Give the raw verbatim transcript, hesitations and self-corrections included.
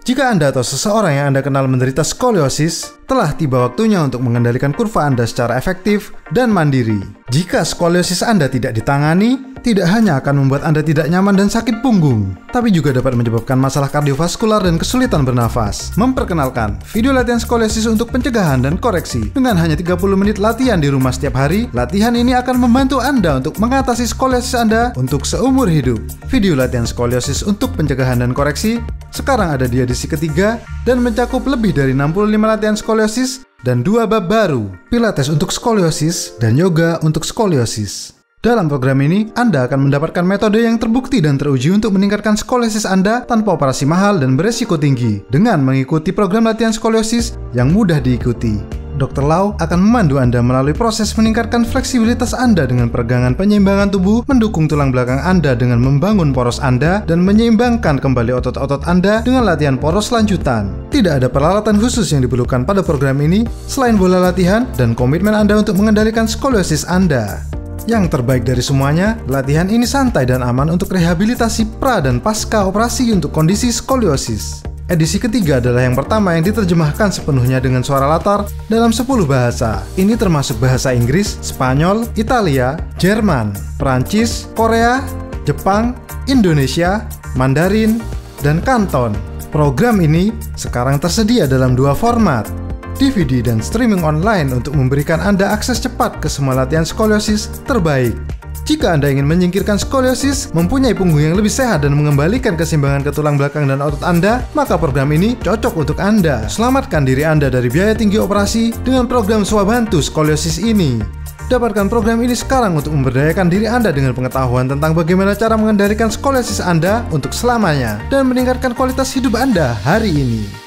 Jika Anda atau seseorang yang Anda kenal menderita skoliosis, telah tiba waktunya untuk mengendalikan kurva Anda secara efektif dan mandiri. Jika skoliosis Anda tidak ditangani, tidak hanya akan membuat Anda tidak nyaman dan sakit punggung, tapi juga dapat menyebabkan masalah kardiovaskular dan kesulitan bernafas. Memperkenalkan video latihan skoliosis untuk pencegahan dan koreksi. Dengan hanya tiga puluh menit latihan di rumah setiap hari, latihan ini akan membantu Anda untuk mengatasi skoliosis Anda untuk seumur hidup. Video latihan skoliosis untuk pencegahan dan koreksi sekarang ada di edisi ketiga dan mencakup lebih dari enam puluh lima latihan skoliosis dan dua bab baru, Pilates untuk skoliosis dan yoga untuk skoliosis. Dalam program ini, Anda akan mendapatkan metode yang terbukti dan teruji untuk meningkatkan skoliosis Anda tanpa operasi mahal dan beresiko tinggi dengan mengikuti program latihan skoliosis yang mudah diikuti. dokter Lau akan memandu Anda melalui proses meningkatkan fleksibilitas Anda dengan peregangan penyeimbangan tubuh, mendukung tulang belakang Anda dengan membangun poros Anda, dan menyeimbangkan kembali otot-otot Anda dengan latihan poros lanjutan. Tidak ada peralatan khusus yang diperlukan pada program ini selain bola latihan dan komitmen Anda untuk mengendalikan skoliosis Anda. Yang terbaik dari semuanya, latihan ini santai dan aman untuk rehabilitasi pra dan pasca operasi untuk kondisi skoliosis. Edisi ketiga adalah yang pertama yang diterjemahkan sepenuhnya dengan suara latar dalam sepuluh bahasa. Ini termasuk bahasa Inggris, Spanyol, Italia, Jerman, Prancis, Korea, Jepang, Indonesia, Mandarin, dan Kanton. Program ini sekarang tersedia dalam dua format, D V D dan streaming online untuk memberikan Anda akses cepat ke semua latihan skoliosis terbaik. Jika Anda ingin menyingkirkan skoliosis, mempunyai punggung yang lebih sehat dan mengembalikan keseimbangan ke tulang belakang dan otot Anda, maka program ini cocok untuk Anda. Selamatkan diri Anda dari biaya tinggi operasi dengan program Swabantu Skoliosis ini. Dapatkan program ini sekarang untuk memberdayakan diri Anda dengan pengetahuan tentang bagaimana cara mengendalikan skoliosis Anda untuk selamanya dan meningkatkan kualitas hidup Anda hari ini.